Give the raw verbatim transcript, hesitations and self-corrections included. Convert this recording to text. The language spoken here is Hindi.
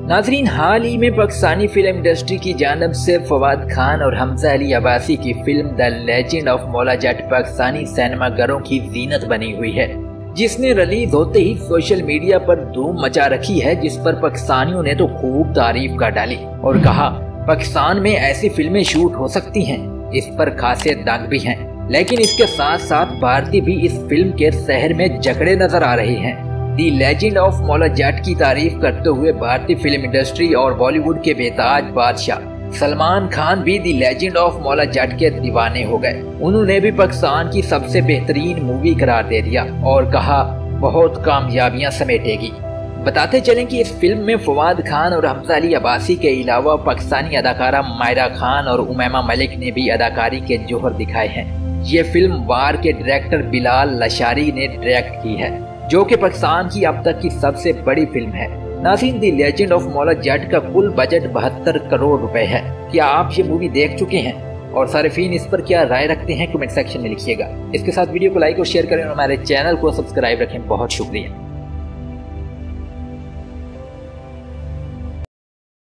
नाजरीन, हाल ही में पाकिस्तानी फिल्म इंडस्ट्री की जानिब से फवाद खान और हमजा अली अब्बासी की film the legend of Maula Jatt Pakistani सिनेमाघरों की जीनत बनी हुई है, जिसने रिलीज होते ही सोशल मीडिया पर धूम मचा रखी है, जिस पर पाकिस्तानियों ने तो खूब तारीफ कर डाली और कहा पाकिस्तान में ऐसी फिल्में शूट हो सकती हैं। इस पर खासे दंग भी हैं, लेकिन इसके साथ साथ भारतीय भी इस फिल्म के शहर में जकड़े नजर आ रहे हैं। दी लेजेंड ऑफ मौला जट की तारीफ करते हुए भारतीय फिल्म इंडस्ट्री और बॉलीवुड के बेताज बादशाह सलमान खान भी दी लेजेंड ऑफ मौला जट के दीवाने हो गए। उन्होंने भी पाकिस्तान की सबसे बेहतरीन मूवी करार दे दिया और कहा बहुत कामयाबियां समेटेगी। बताते चलें कि इस फिल्म में फवाद खान और हमजा अली अब्बासी के अलावा पाकिस्तानी अदाकारा मायरा खान और उमैमा मलिक ने भी अदाकारी के जोहर दिखाए हैं। ये फिल्म वार के डायरेक्टर बिलाल लशारी ने डायरेक्ट की है, जो कि पाकिस्तान की अब तक की सबसे बड़ी फिल्म है। नाज़रीन, दी लेजेंड ऑफ मौला जट का कुल बजट बहत्तर करोड़ रुपए है। क्या आप ये मूवी देख चुके हैं और सारिफीन इस पर क्या राय रखते हैं, कमेंट सेक्शन में लिखिएगा। इसके साथ वीडियो को लाइक और शेयर करें और हमारे चैनल को सब्सक्राइब रखें। बहुत शुक्रिया।